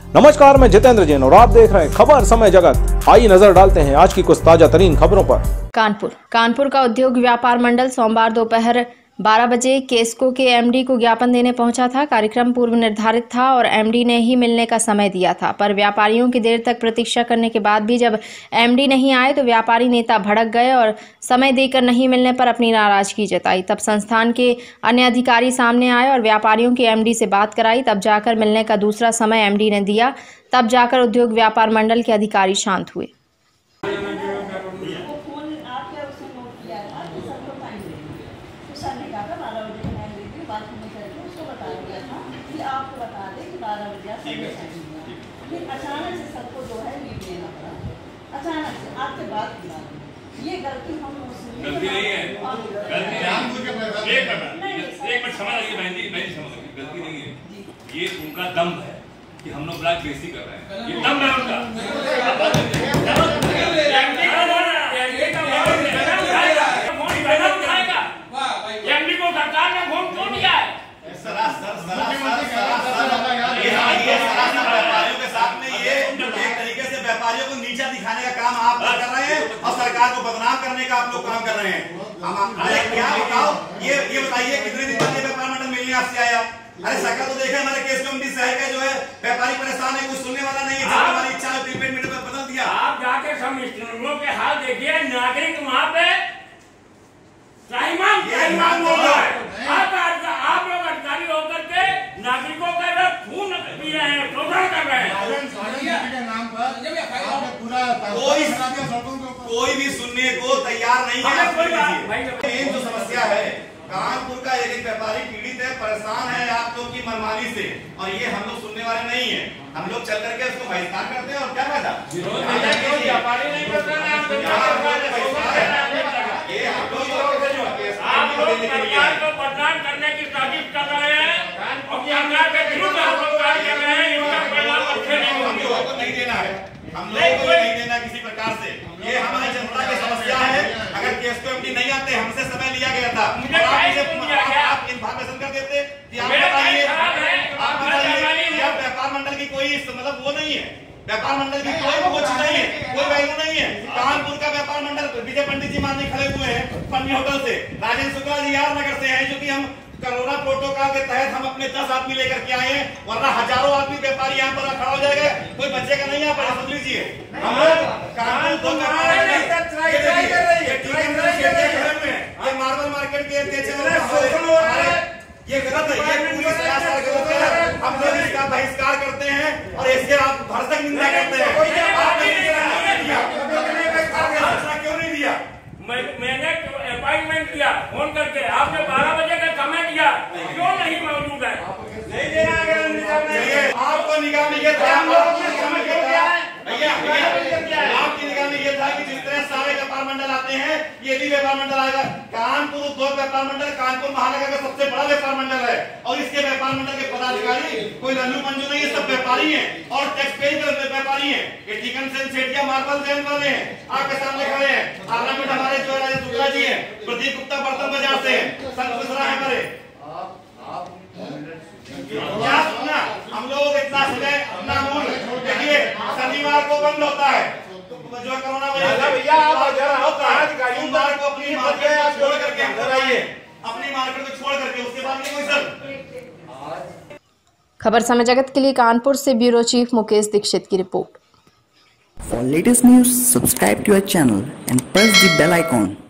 नमस्कार, मैं जितेंद्र जैन और आप देख रहे हैं खबर समय जगत। आइए नजर डालते हैं आज की कुछ ताजा तरीन खबरों पर। कानपुर का उद्योग व्यापार मंडल सोमवार दोपहर 12 बजे केस्को के एमडी को ज्ञापन देने पहुंचा था। कार्यक्रम पूर्व निर्धारित था और एमडी ने ही मिलने का समय दिया था, पर व्यापारियों की देर तक प्रतीक्षा करने के बाद भी जब एमडी नहीं आए तो व्यापारी नेता भड़क गए और समय देकर नहीं मिलने पर अपनी नाराजगी जताई। तब संस्थान के अन्य अधिकारी सामने आए और व्यापारियों की एमडी से बात कराई। तब जाकर मिलने का दूसरा समय एमडी ने दिया। तब जाकर उद्योग व्यापार मंडल के अधिकारी शांत हुए। सर ने कहा था 12 बजे का टाइम देती हूँ, बात नहीं करके उसको बता दिया था कि आपको बता दें कि 12 बजे आप सबमिट करेंगे। फिर अचानक से सबको जो है लीव लेना पड़ा, अचानक से आपके बाद बुला ये गलती हम गलती नहीं है, एक मिनट समझ आइए बहन जी, गलती नहीं है, ये उनका दम है कि हम लोग ब्लैक बेइज्जती कर रहे हैं, ये दम है उनका। व्यापारियों को नीचा दिखाने का काम आप कर रहे हैं और सरकार को बदनाम करने का आप लोग काम कर रहे हैं। अरे क्या बताओ, ये बताइए कितने दिन बाद व्यापार मंडल मिलने आपसे आया? अरे सरकार तो देखे हमारे केस कमेटी शहर का जो है व्यापारी परेशान है, कुछ सुनने वाला नहीं है। हमारी इच्छा है प्रीपेड मीटर पर बदल दिया। आप जाके सब स्टूडेंटों के हाल देखिए, नागरिक वहाँ पे आप लोग अधिकारी होकर के नागरिकों का खून पी रहे हैं, शोषण कर रहे हैं। कोई भी सुनने को तैयार नहीं है। जो समस्या है कानपुर का एक व्यापारी पीड़ित है, परेशान है आप लोग की मनमानी से, और ये हम लोग सुनने वाले नहीं है। हम लोग चल करके उसको बहिष्कार करते हैं और क्या फायदा? व्यापारी नहीं कर रहे हैं, सरकार को बदनाम करने की साजिश कर रहे हैं और सरकार के विरुद्ध हम लोग कार्य कर रहे हैं। इनका परिणाम अच्छे नहीं होंगे। हम लोगों को नहीं देना है, हम लोगों को नहीं देना किसी प्रकार से। ये हमारी जनता की समस्या है। अगर केस को एमडी नहीं आते, हमसे समय लिया गया था, आप इन्फॉर्मेशन कर देते कि आप बताइए कि व्यापार मंडल की कोई मतलब वो नहीं है, व्यापार मंडल की कोई वो चीज नहीं है, कोई वैल्यू नहीं है। कानपुर का व्यापार मंडल विजय पंडित जी मानने खड़े हुए हैं पन्नी होटल से, राजेंद्र शुक्ला जी यार नगर से हैं, जो कि हम कोरोना प्रोटोकॉल के तहत हम अपने 10 आदमी लेकर के आए हैं, वरना हजारों आदमी व्यापारी यहाँ पर खड़ा हो जाएगा, कोई बचेगा नहीं। यहाँ पर समझ लीजिए, हम लोग कानपुर ये मार्बल मार्केट के ये गलत है, ये पूरी सियासत गलत है। हम लोग इसका बहिष्कार करते हैं और इसके आप भरसक निंदा करते हैं। क्यों नहीं दिया? मैंने अपॉइंटमेंट दिया फोन करके, आपने 12 बजे का समय दिया, क्यों नहीं मौजूद है? नहीं देना। आपको निगाह में ये था, आपकी निगाह में ये था कि जिस तरह सारे व्यापार मंडल आते हैं, ये भी व्यापार मंडल आएगा। कानपुर उद्योग व्यापार मंडल कानपुर महानगर का सबसे बड़ा व्यापार मंडल है, और इसके व्यापार मंडल के पदाधिकारी कोई रंजू मंजू नहीं है, सब व्यापारी हैं और टैक्स पे व्यापारी हैं। ये चिकन सेठिया मार्बल जैन वाले हैं, आपके सामने खड़े हैं। पार्लियामेंट हमारे जो राजेंद्र शुक्ला जी हैं, प्रदीप गुप्ता बर्तन बाजार से हैं, संत मिश्रा है हमारे। क्या सुनना, हम लोग इतना समय अपना मूल देखिए, शनिवार को बंद होता है जो कोरोना भैया आप होता है, सोमवार को अपनी मार्केट छोड़ करके अंदर आइए, अपनी मार्केट को छोड़ करके, उसके बाद ये कोई सर। खबर समय जगत के लिए कानपुर से ब्यूरो चीफ मुकेश दीक्षित की report. For latest news, subscribe to our channel and press the bell icon.